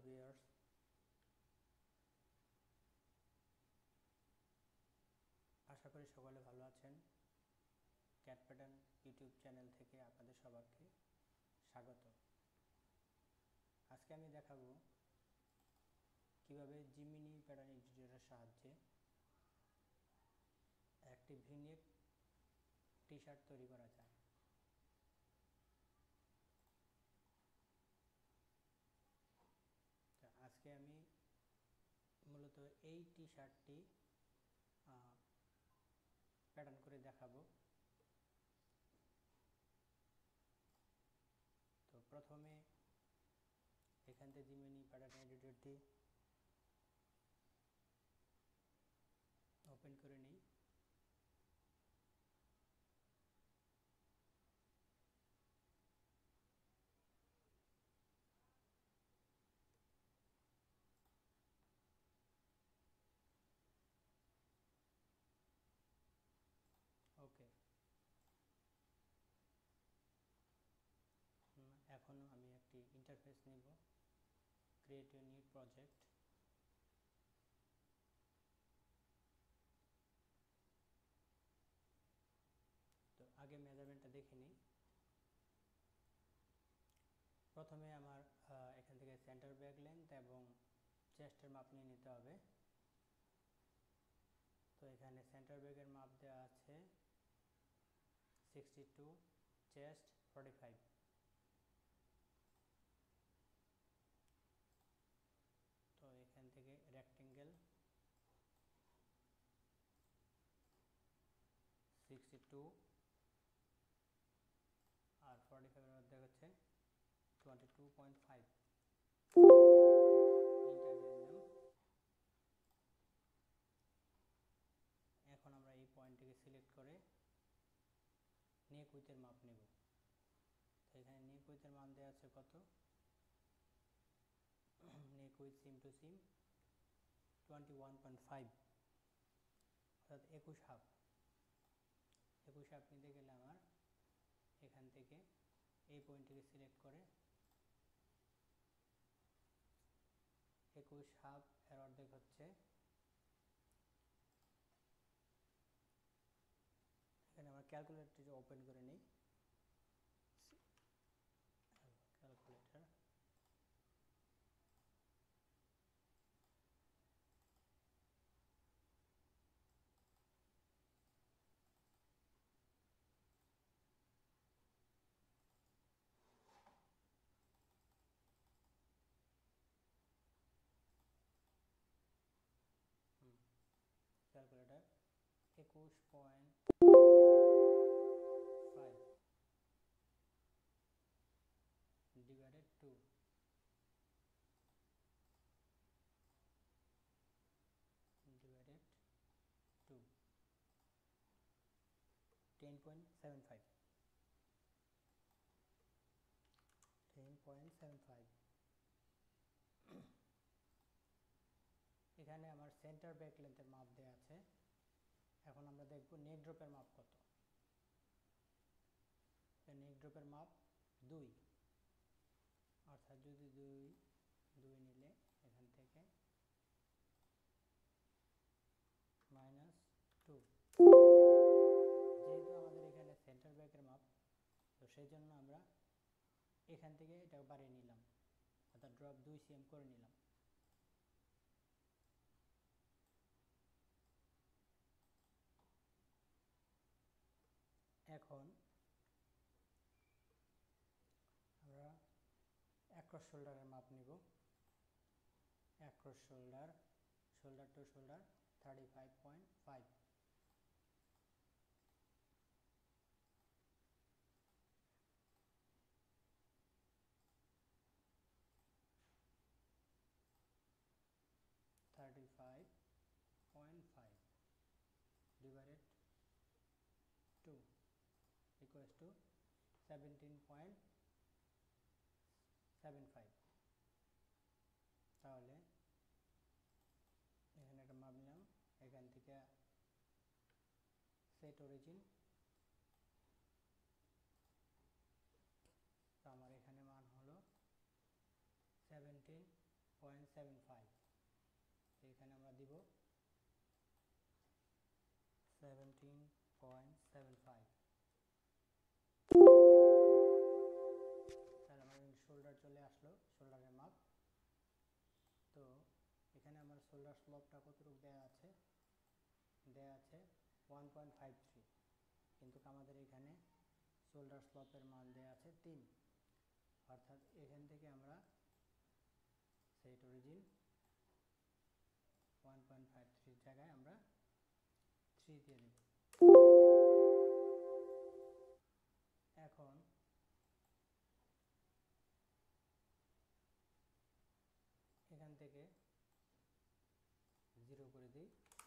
Viewers, আশা করি সকলে ভালো আছেন। ক্যাট প্যাটার্ন ইউটিউব চ্যানেল থেকে আপনাদের সবাইকে স্বাগত। আজকে আমি দেখাবো কিভাবে জিমিনি প্যাটার্ন এডিটরের সাহায্যে একটি ভিনেক টি শার্ট তৈরি করা যায়। আজকে আমি মূলত এই টি শার্টটি প্যাটার্ন করে দেখাবো। তো প্রথমে এখান থেকে জিমিনি প্যাটার্ন এডিটরটি ওপেন করে নিই। ওকে, এখন আমি একটি ইন্টারফেস নিব, ক্রিয়েট এ নিউ প্রজেক্ট। তো আগে মেজারমেন্টটা দেখে নিই। প্রথমে আমার এখান থেকে সেন্টার ব্যাক লেন্থ এবং চেস্টের মাপ নিয়ে নিতে হবে। তো এখানে সেন্টার ব্যাকের মাপ দেওয়া আছে 62, চেস্ট 45। তো এখান থেকে রেক্টেঙ্গেল 62 আর 45 এর মধ্যে হচ্ছে 22.5। এখন আমরা এই পয়েন্টটিকে সিলেক্ট করে নেক উইথের মাপ নেব। তো এখানে নেক উইথের মান দেওয়া আছে কত, নেক উইথ সিম টু সিম 21.5, অর্থাৎ 21 হাফ। 21 হাফ নিতে গেলে আমার এখান থেকে এই পয়েন্টটিকে সিলেক্ট করে 21 হাফ এর অর্ধেক হচ্ছে, এখানে আমরা ক্যালকুলেটরটি ওপেন করে নিই। Calculator calculator 21.5 divided 2 divided 2 10.75 10.75। এখানে আমার সেন্টার ব্যাক লেন্থের মাপ দেওয়া আছে। এখন আমরা দেখব নেক ড্রপের মাপ কত। নেক ড্রপের মাপ 2, অর্থাৎ যদি 2 নিলে এখান থেকে -2, যেহেতু আমাদের এখানে সেন্টার ব্যাকের মাপ, তো সেই জন্য আমরা এখান থেকে এটা বাড়িয়ে নিলাম, অর্থাৎ ড্রপ 2 cm করে নিলাম। এখন আমরা অ্যাক্রস শোল্ডারের মাপ নিব। Across shoulder to shoulder 35.5। Divided 2 equals to 17.75। তাহলে এখানে একটা মাপ নিলাম, এখান থেকে সেট অরিজিন, তো আমার এখানে মান হলো 17.75। 17.75, এখানে আমরা দিব 17.75। তাহলে আমার শোল্ডার চলে আসলো, শোল্ডারের মাপ। তো এখানে আমার শোল্ডার স্লপটা কতটুকু দেওয়া আছে 1.53, কিন্তু আমাদের এখানে শোল্ডার স্লপের মান দেওয়া আছে 3, অর্থাৎ এখান থেকে আমরা সেট অরিজিন 1.53 জায়গায় আমরা 3 দিয়ে দেব। এখন এখান থেকে 0 করে দিই,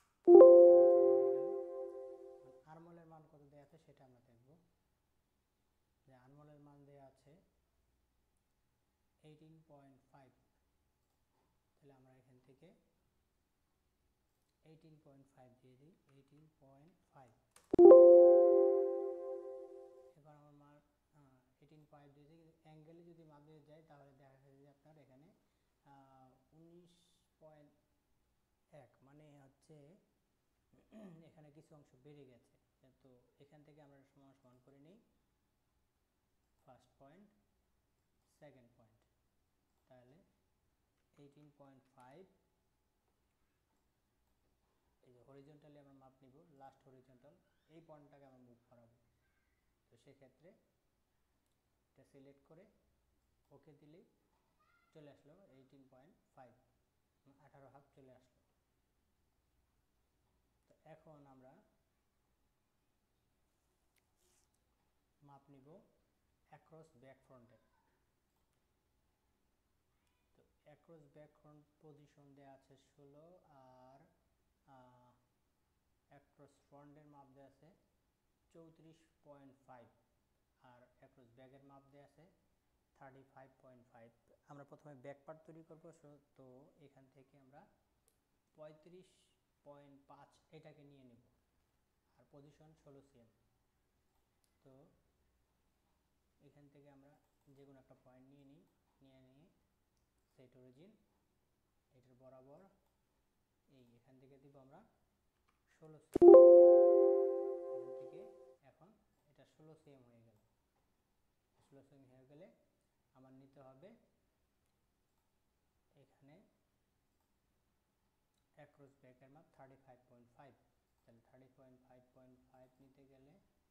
আর্মহোলের মান কত দেওয়া আছে সেটা আমরা দেখব। যে আর্মহোলের মান দেওয়া আছে 18.5, তাহলে আমরা এখান থেকে 18.5 দিয়ে দিই, 18.5। এবার আমার মান 18.5 দিয়ে দিই, অ্যাঙ্গেলে যদি মাপ দিয়ে যায় তাহলে দেখা যাচ্ছে যে আপনার এখানে 19.1, মানে হচ্ছে এখানে কিছু অংশ বেড়ে গেছে। তো এখান থেকে আমরা সমান করে নিই ফার্স্ট পয়েন্ট, সেকেন্ড পয়েন্ট, তাহলে 18.5। এই যে হরিজন্টালি আমরা মাপ নিব, লাস্ট হরিজন্টাল এই পয়েন্টটাকে আমরা মুভ করাবো। তো সেক্ষেত্রে এটা সিলেক্ট করে ওকে দিলেই চলে আসলো 18.5, 18.5 চলে আসলো। তো এখন আমরা মাপ নিব অ্যাক্রস ব্যাক ফ্রন্টে। তো অ্যাক্রস ব্যাক ফ্রন্ট পজিশন দেওয়া আছে 16, আর অ্যাক্রস ফ্রন্টের মাপ দেওয়া আছে 34.5, আর অ্যাক্রস ব্যাকের মাপ দেওয়া আছে 35.5। আমরা প্রথমে ব্যাক পার্ট তৈরি করব, তো এখান থেকে আমরা 35.5 এটাকে নিয়ে নেব, আর পজিশন 16 cm। তো এখান থেকে আমরা যে কোনো একটা পয়েন্ট নিয়ে নিয়ে সেট অরিজিন এটার বরাবর এখান থেকে দিব আমরা 16 cm। এখান থেকে এখন এটা 16 cm হয়ে গেল। 16 cm হয়ে গেলে আমার নিতে হবে এখানে অ্যাক্রস ব্যাকের মাপ 35.5, তাহলে 35.5 নিতে গেলে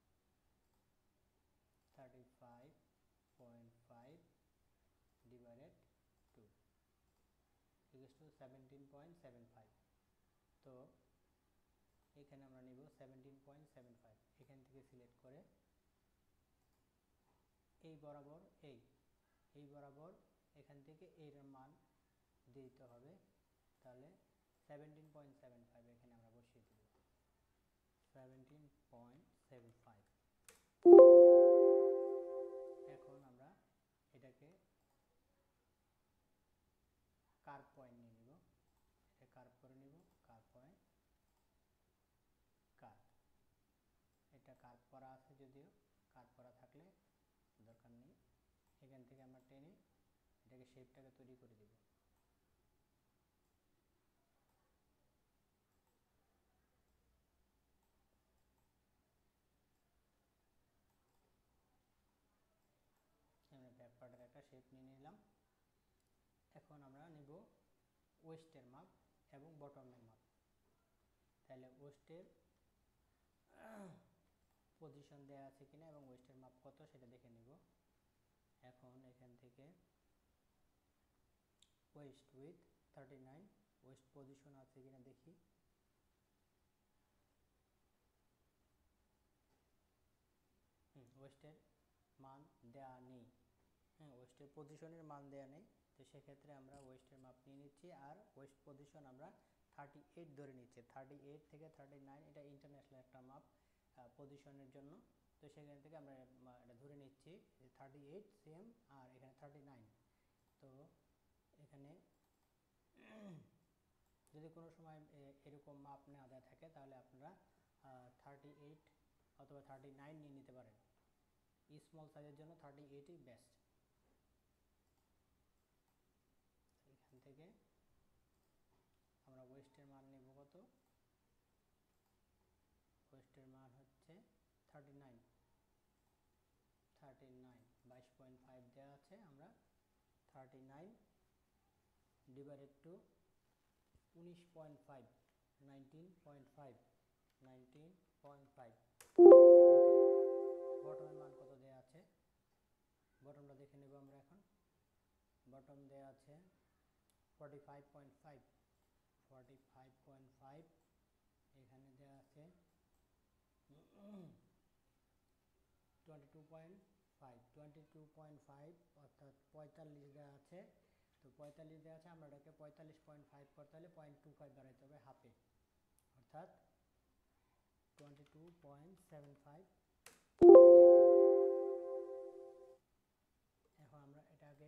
35.5 ডিভাইডেড 2 ইকুয়ালস টু 17.75। তো এখানে আমরা নিব 17.75, এখান থেকে সিলেক্ট করে এই বরাবর এই বরাবর এখান থেকে এর মান দিতে হবে, তাহলে 17.75 এখানে আমরা বসিয়ে দেব, 17.75। এখন আমরা এটাকে কার্ভ পয়েন্ট নিয়ে নিব, এটা কার্ভ করে নিব, কার্ভ পয়েন্ট, কার্ভ, এটা কার্ভ করা আছে, যদিও কার্ভ করা থাকলে দরকার নেই। এখান থেকে আমরা টেনে এটাকে শেপটাকে তৈরি করে দিব। আমরা ব্যাক পার্টের একটা শেপ নিয়ে নিলাম। এখন আমরা নিব ওয়েস্টের মাপ এবং বটমের মাপ। তাহলে ওয়েস্টের পজিশন দেওয়া আছে কিনা এবং ওয়েস্টের মাপ কত সেটা দেখে নিব। এখন এখান থেকে ওয়েস্ট উইথ 39, ওয়েস্ট পজিশন আছে কিনা দেখি। ওয়েস্টের মান দেওয়া নেই, ওয়েস্টের পজিশনের মান দেওয়া নেই। তো সেক্ষেত্রে আমরা ওয়েস্টের মাপ নিয়ে নিচ্ছি, আর ওয়েস্ট পজিশন আমরা 38 ধরে নিচ্ছি। 38 থেকে 39 এটা ইন্টারন্যাশনাল একটা মাপ পজিশনের জন্য। তো সেখান থেকে আমরা এটা ধরে নিচ্ছি 38 cm, আর এখানে 39। তো এখানে যদি কোনো সময় এরকম মাপ নেওয়া দেওয়া থাকে তাহলে আপনারা 38 অথবা 39 নিয়ে নিতে পারেন। স্মল সাইজের জন্য 38ই বেস্ট। এখান থেকে ওয়েস্টের মান হচ্ছে 39, 22.5 দেওয়া আছে। আমরা 39 ডিভাইডেড টু 19.5, 19.5, 19.5। ওকে, বটমের মান কত দেওয়া আছে, বটমটা দেখে নেব আমরা এখন। বটম দেওয়া আছে 45.5, 45.5। এখানে দেওয়া আছে 22.5, 22.5 অর্থাৎ 45 দেওয়া আছে। তো 45 দেওয়া আছে, আমরা এটাকে 45.5 করতে হলে 0.25 বাড়াইতে হবে হাফে, অর্থাৎ 22.75। এখন আমরা এটাকে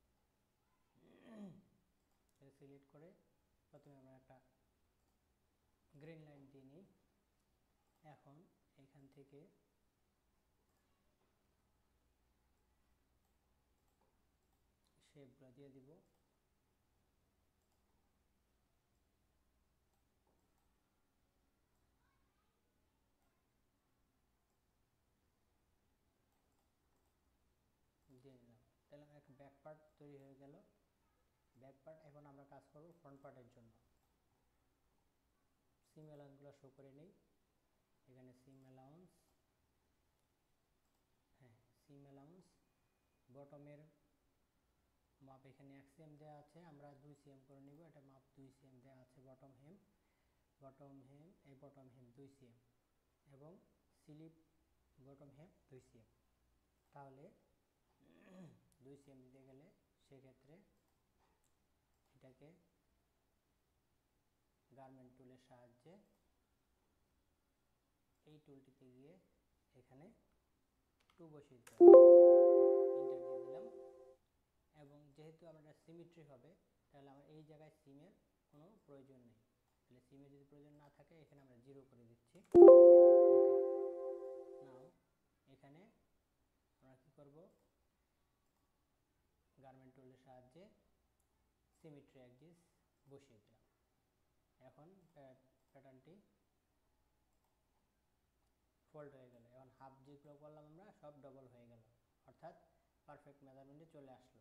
সিলেক্ট করে প্রথমে আমরা একটা গ্রিন লাইন দিয়ে নিই। এখন এখান থেকে শেপগুলো দিয়ে দিব। দিয়ে নিলাম, তাহলে একটা ব্যাক পার্ট তৈরি হয়ে গেল। ব্যাক পার্ট, এখন আমরা কাজ করব ফ্রন্ট পার্টের জন্য। সিম অ্যালাউন্সগুলো শো করে নেই। এখানে সিম অ্যালাউন্স, হ্যাঁ সিম অ্যালাউন্স, বটমের মাপ এখানে 1 cm দেওয়া আছে, আমরা 2 cm করে নিব। এটা মাপ 2 cm দেওয়া আছে। বটম হেম, বটম হেম, এই বটম হেম 2 cm এবং স্লিপ বটম হেম 2 cm। তাহলে 2 cm দিতে গেলে সেক্ষেত্রে এটাকে গার্মেন্ট টুলের সাহায্যে এই টুলটিতে গিয়ে এখানে 2 বসিয়ে দিতে হবে, ইন্টার দিয়ে দিলাম। এবং যেহেতু আমরা সিমেট্রি হবে, তাহলে আমার এই জায়গায় সিমের কোনো প্রয়োজন নেই। তাহলে সিমের যদি প্রয়োজন না থাকে, এখানে আমরা 0 করে দিচ্ছি। ওকে, নাও এখানে আমরা কি করব, গার্মেন্ট টুলের সাহায্যে সিমেট্রি অ্যাক্সিস বসিয়ে দিলাম। এখন প্যাটার্নটি ফোল্ড হয়ে গেল। এখন হাফ যেগুলো করলাম আমরা সব ডবল হয়ে গেল, অর্থাৎ পারফেক্ট মেজারমেন্টে চলে আসলো।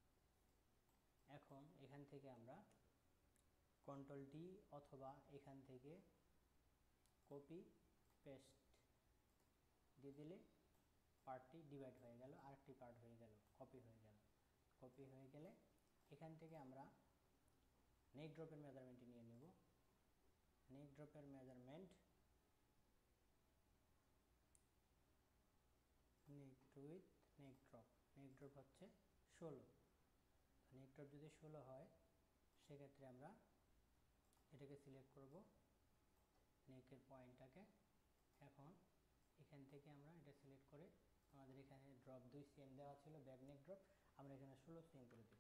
এখন এখান থেকে আমরা কন্ট্রোল ডি অথবা এখান থেকে কপি পেস্ট দিয়ে দিলে পার্টটি ডিভাইড হয়ে গেল, আরেকটি পার্ট হয়ে গেল, কপি হয়ে গেল। কপি হয়ে গেলে এখান থেকে আমরা নেক ড্রপের মেজারমেন্টটি নিয়ে নেব। নেক ড্রপের measurement, neck with neck drop, neck drop হচ্ছে 16। নেক ড্রপ যদি 16 হয়, সেক্ষেত্রে আমরা এটাকে সিলেক্ট করব, নেকের পয়েন্টটাকে। এখন এখান থেকে আমরা এটা সিলেক্ট করে, আমাদের এখানে ড্রপ 2 cm দেওয়া ছিল, ব্যাক নেক ড্রপ, আমরা এখানে 16 cm করে দেব।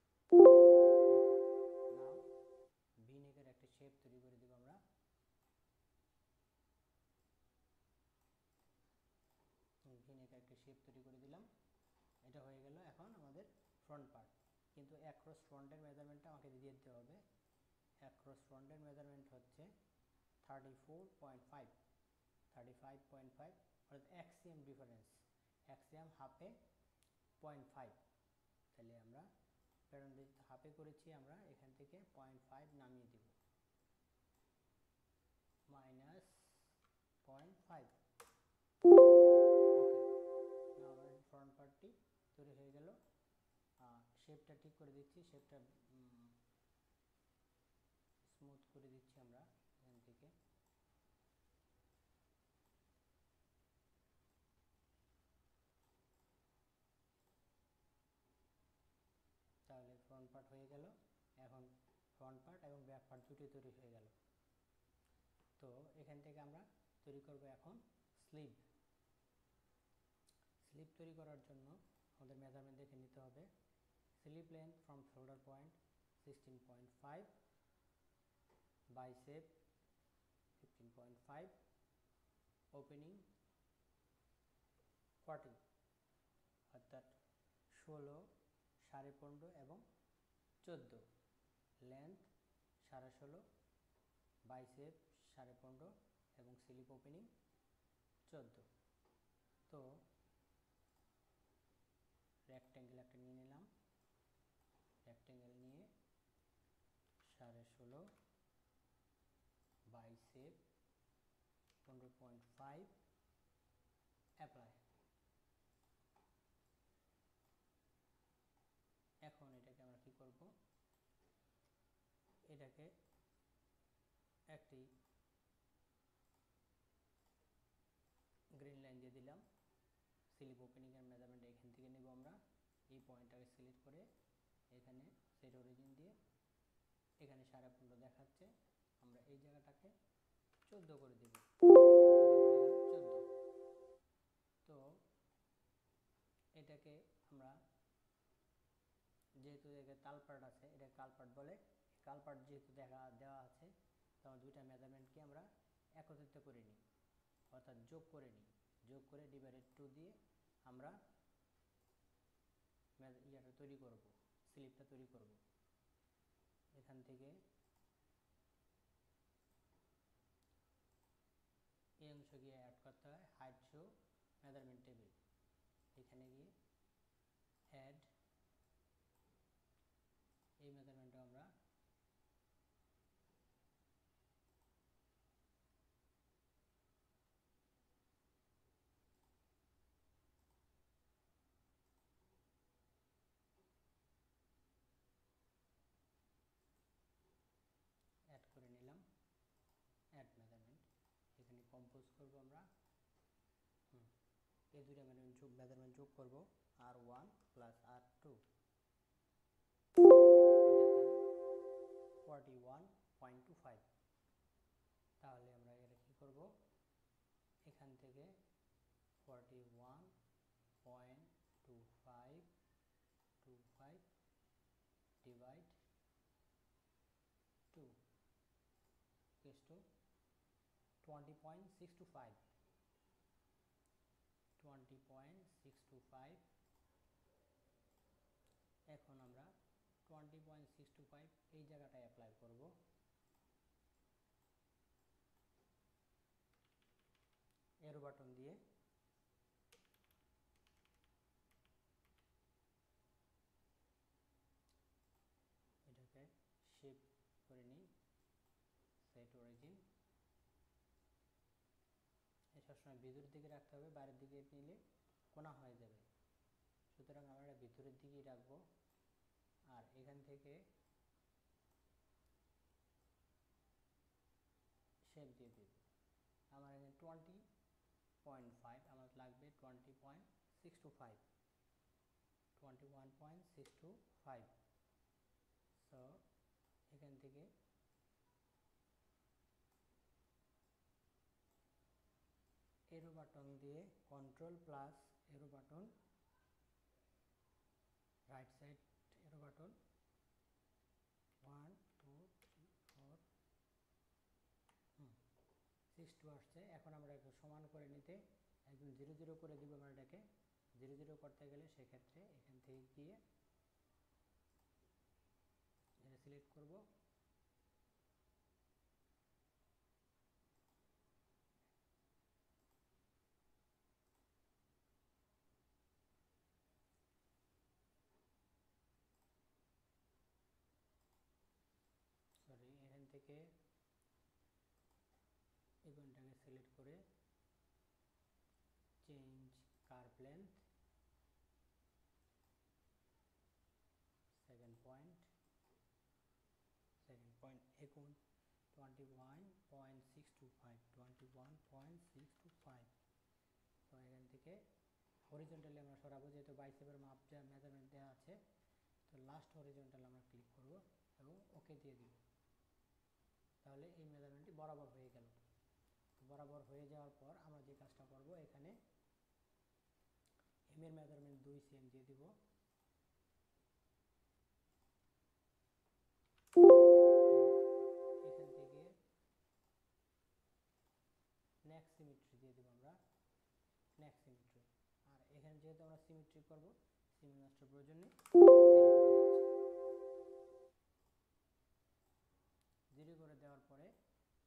নাও ভি নেকের একটা শেপ তৈরি করে দেব আমরা। ভি নেকের একটা শেপ তৈরি করে দিলাম, এটা হয়ে গেল এখন আমাদের ফ্রন্ট পার্ট। কিন্তু অ্যাক্রস ফ্রন্টের মেজারমেন্টটা আমাকে দিয়ে দিতে হবে। অ্যাক্রস ফ্রন্টের মেজারমেন্ট হচ্ছে 34.5, 35.5, অর্থাৎ 1 cm ডিফারেন্স, 1 cm হাফে 0.5। তাহলে আমরা প্যাটার্ন হাফে করেছি, আমরা এখান থেকে 0.5 নামিয়ে দিব, -0.5। ওকে, না আমার ফ্রন্ট পার্টটি তৈরি হয়ে গেল। শেপটা ঠিক করে দিচ্ছি, শেপটা স্মুথ করে দিচ্ছি আমরা এখান থেকে। তাহলে ফ্রন্ট পার্ট হয়ে গেল। এখন ফ্রন্ট পার্ট এবং ব্যাক পার্ট দুটোই তৈরি হয়ে গেল। তো এখান থেকে আমরা তৈরি করব এখন স্লিভ। স্লিভ তৈরি করার জন্য আমাদের মেজারমেন্ট দেখে নিতে হবে। Sleeve length from shoulder point 16.5, bicep 15.5, opening 40, অর্থাৎ 16, 15.5 এবং 14, লেন্থ 16.5, বাইসেপ 15.5 এবং স্লিপ ওপেনিং 14। তো রেক্ট্যাঙ্গেল একটা নিয়ে নিলাম, রেক্ট্যাঙ্গেল নিয়ে 16.5 বাইসেপ 15.5 অ্যাপ্লাই। এখন এটাকে আমরা কি করব, এটাকে একটি গ্রিন লাইন দিয়ে দিলাম। স্লিপ ওপেনিংয়ের মেজারমেন্ট এখান থেকে নেব আমরা। এই পয়েন্টটাকে সিলেক্ট করে এখানে সেট অরিজিন দিয়ে এখানে 15.5 দেখাচ্ছে, আমরা এই জায়গাটাকে 14 করে দেব। 14। তো এটাকে আমরা যেহেতু এখানে তালপাট আছে, এটা কালপাট বলে, কালপাট যেহেতু দেওয়া আছে, তো আমরা দুইটা মেজারমেন্টকে আমরা একত্রিত করে নিই, অর্থাৎ যোগ করে নিই। যোগ করে /2 দিয়ে আমরা ইয়াটা তৈরি করব, স্লিপটা তৈরি করব। এখান থেকে এই অংশ গিয়ে অ্যাড করতে হয় হাইট শো মেজারমেন্ট টেবিল। এখানে গিয়ে অ্যাড, এই মেজারমেন্টটা আমরা অ্যাড করে নিলাম। অ্যাড মেজারমেন্ট, এখানে কম্পোজ করব আমরা। এই দুইটা মেজারমেন্ট যোগ করব, R1 প্লাস R2 41.25। তাহলে আমরা এটা কি করব, এখান থেকে 41.25 ডিভাইড 2 is to 20.625। 20.625। এখন আমরা 20.625 এই জায়গাটায় অ্যাপ্লাই করব। এরো বাটন দিয়ে এটাকে শেপ করে নিই, সেট অরিজিন। এটা সবসময় ভিতরের দিকে রাখতে হবে, বাইরের দিকে নিলে কোণা হয়ে যাবে, সুতরাং আমরা এটা ভিতরের দিকেই রাখবো। আর এখান থেকে শেপ দিয়ে দেব। আমার এখানে 20.5, আমার লাগবে 20.625, 21.625। সো এখান থেকে এরো বাটন দিয়ে control plus arrow button, right side arrow button 1 2 3 4 6 আসছে। এখন আমরা একটু সমান করে নিতে একদম 0 0 করে দিব। আমরা এটাকে 0 0 করতে গেলে সেক্ষেত্রে এখান থেকে গিয়ে এটা সিলেক্ট করব, সরি এখান থেকে এই পয়েন্টটাকে সিলেক্ট করে চেঞ্জ কার্ভ লেন্থ 7 পয়েন্ট, এখন 21.625, 21.625। তো এখান থেকে হরিজন্টালি আমরা সরাবো, যেহেতু বাইসেপের মাপ যা মেজারমেন্ট দেওয়া আছে। তো লাস্ট হরিজন্টাল আমরা ক্লিক করব এবং ওকে দিয়ে দিব। তাহলে এই মেজারমেন্টটি বরাবর হয়ে গেল। বরাবর হয়ে যাওয়ার পর আমরা যে কাজটা করব, এখানে এম এর মেজারমেন্ট 2 cm দিয়ে দিব। এখান থেকে নেক সিমেট্রি দিয়ে দিব আমরা, নেক সিমেট্রি। আর এখানে যেহেতু আমরা সিমেট্রি করব, সিমেট্রি নষ্টের প্রয়োজন নেই, 0 করে দেওয়ার পরে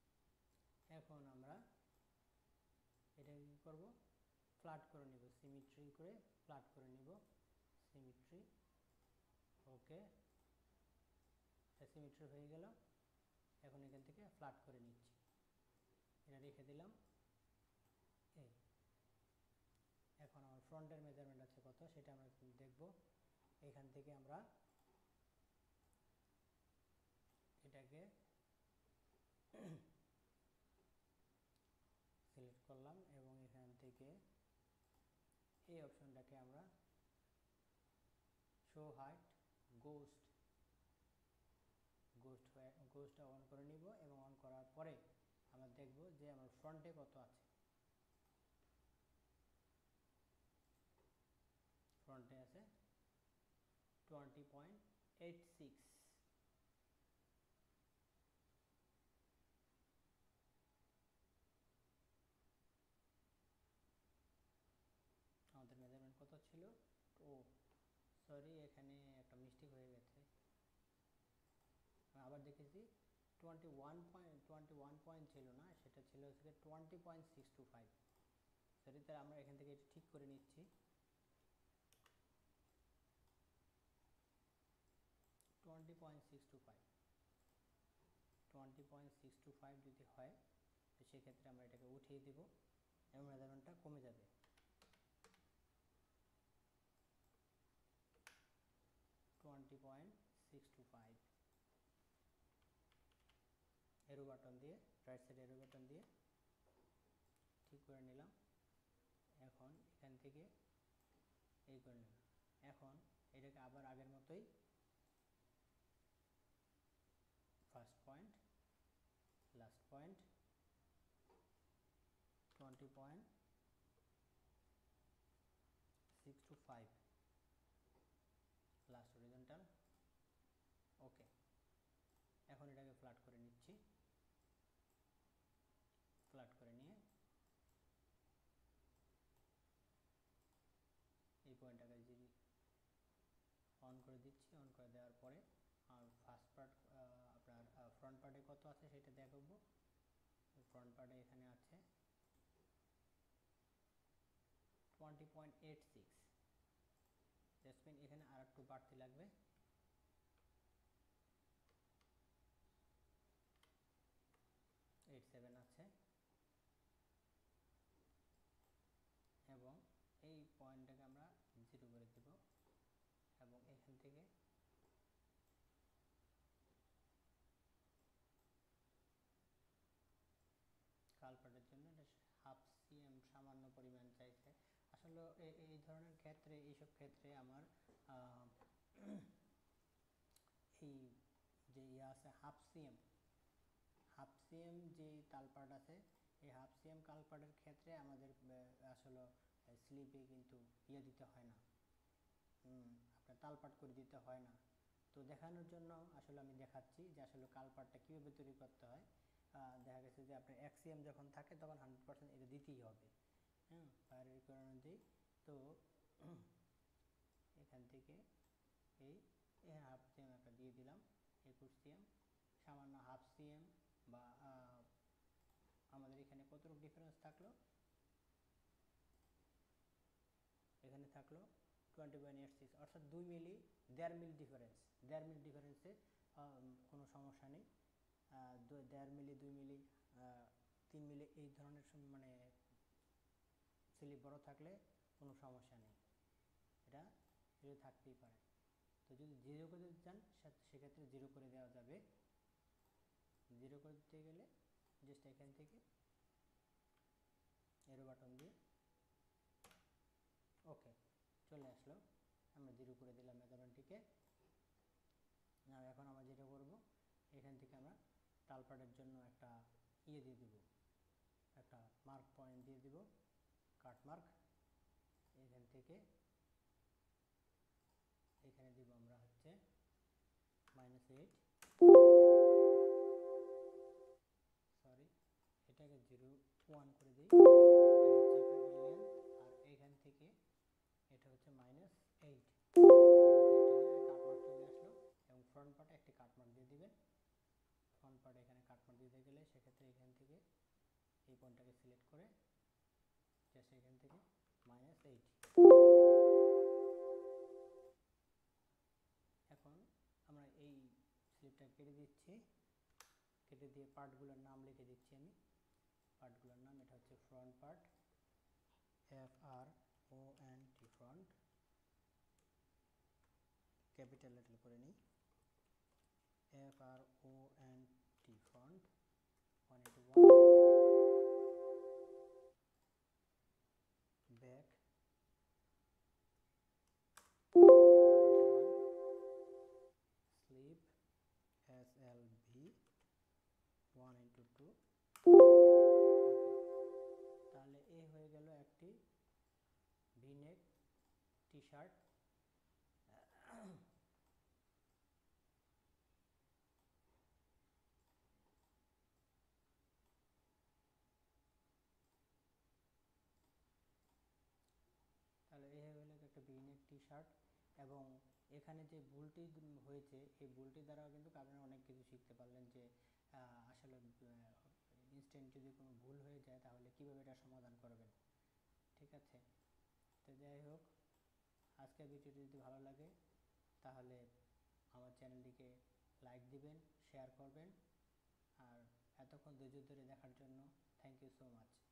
এখন আমরা এটাকে কি করব, ফ্ল্যাট করে নিব, সিমেট্রি করে ফ্ল্যাট করে নিব, সিমেট্রি। ওকে, সিমেট্রি হয়ে গেল। এখন এখান থেকে ফ্ল্যাট করে নিচ্ছি, এটা রেখে দিলাম। এই এখন আমার ফ্রন্টের মেজারমেন্ট আছে কত সেটা আমরা দেখব। এখান থেকে আমরা এটাকে সিলেক্ট করলাম এবং এখান থেকে এই অপশনটাকে আমরা শো হাইট গোস্টটা অন করে নিব এবং অন করার পরে আমরা দেখব যে আমার ফ্রন্টে কত আছে। ফ্রন্টে আছে 20.86। আমাদের মেজারমেন্ট কত ছিল? ও সরি, এখানে একটা মিস্টেক হয়ে গেছে, আবার দেখেছি 21 ছিল না, সেটা ছিল হচ্ছে 20.625। সরি, তাহলে আমরা এখান থেকে ঠিক করে নিচ্ছি। 20.625 যদি হয় তো সেক্ষেত্রে আমরা এটাকে উঠিয়ে দেব এবং মেজারমেন্টটা কমে যাবে। 20.625 এরো বাটন দিয়ে, রাইট সাইড এরো বাটন দিয়ে ঠিক করে নিলাম। এখন এখান থেকে এই করে নিলাম। এখন এটাকে আবার আগের মতোই first point, last point, 20.625 last horizontal. Okay, এখন এটাকে ফ্ল্যাট করে নিচ্ছি। ফ্ল্যাট করে নিয়ে এই পয়েন্টটাকে যদি অন করে দিচ্ছি, অন করে দেওয়ার পরে আর ফার্স্ট পার্ট আপনার ফ্রন্ট পার্টে কত আছে সেটা দেখাবো। ফ্রন্ট পার্টে এখানে আছে 20.86। জাস্টমিন এখানে আর একটু বাড়তি লাগবে, আছে এবং এই পয়েন্টটাকে আমরা 0 করে দেব এবং এখান থেকে কালপাটের জন্য হাফ সিএম সামান্য পরিমাণ চাইছে। আসলে এই ধরনের ক্ষেত্রে, এইসব ক্ষেত্রে আমার এই যে আছে হাফ সিএম যে তালপাট আছে, এই হাফ সিএম কালপাটের ক্ষেত্রে আমাদের আসলে স্লিপে কিন্তু দিতে হয় না, আপনার তালপাট করে দিতে হয় না। তো দেখানোর জন্য আসলে আমি দেখাচ্ছি যে আসলে কালপাটটা কীভাবে তৈরি করতে হয়। দেখা গেছে যে আপনার এক্সিএম যখন থাকে তখন 100% এটা দিতেই হবে, বাইরের রিকোয়ারমেন্ট অনুযায়ী। তো এখান থেকে এই হাফ সিএম একটা দিয়ে দিলাম, 21 সিএম, সামান্য হাফ সিএম বা আমাদের এখানে কতটুকু ডিফারেন্স থাকলো, এখানে থাকলো 20.86, অর্থাৎ 2 মিলি, 1.5 মিলি ডিফারেন্স। 1.5 মিলি ডিফারেন্সে কোনো সমস্যা নেই। 1.5 মিলি, 2 মিলি, 3 মিলি এই ধরনের মানে স্লিপ বড় থাকলে কোনো সমস্যা নেই, এটা থাকতেই পারে। তো যদি 0 করে দিতে চান সেক্ষেত্রে 0 করে দেওয়া যাবে। 0 করে দিতে গেলে জাস্ট এখান থেকে এরো বাটন দিয়ে ওকে চলে আসলো, আমরা 0 করে দিলাম মেজারমেন্টটিকে। এখন আমরা যেটা করব, এখান থেকে আমরা তালপাটের জন্য একটা দিয়ে দিব, একটা মার্ক পয়েন্ট দিয়ে দিব, কাট মার্ক। এখান থেকে এখানে দিব আমরা হচ্ছে -8, সরি এটাকে 0.1 করে দিই, এটা হচ্ছে আপনার লেন্থ, আর এখান থেকে এটা হচ্ছে -8। কাটমার্ক চলে আসলো এবং ফ্রন্ট পার্টে একটি কাটমার্ক দিয়ে দিবেন। ফ্রন্ট পার্টে এখানে কাটমার্ক দিতে গেলে সেক্ষেত্রে এখান থেকে এখন আমরা এই স্লিপটা কেটে দিচ্ছি, কেটে দিয়ে পার্টগুলোর নাম লিখে দিচ্ছি আমি। পার্টগুলোর নাম, এটা হচ্ছে front part, FRONT front, capital letter করে নিই, FRONT front 181, back 181, slip SLV 1:2। তাহলে এই হয়ে গেল একটি ভি-নেক টি শার্ট। তাহলে এই হয়ে গেল একটা ভি-নেক টি শার্ট। এবং এখানে যে ভুলটি হয়েছে, এই ভুলটি দ্বারাও কিন্তু আপনারা অনেক কিছু শিখতে পারলেন যে আসলে ইনস্ট্যান্ট যদি কোনো ভুল হয়ে যায় তাহলে কীভাবে এটা সমাধান করবেন। ঠিক আছে, তো যাই হোক, আজকের ভিডিওটি যদি ভালো লাগে তাহলে আমার চ্যানেলটিকে লাইক দিবেন, শেয়ার করবেন, আর এতক্ষণ ধৈর্য ধরে দেখার জন্য থ্যাংক ইউ সো মাচ।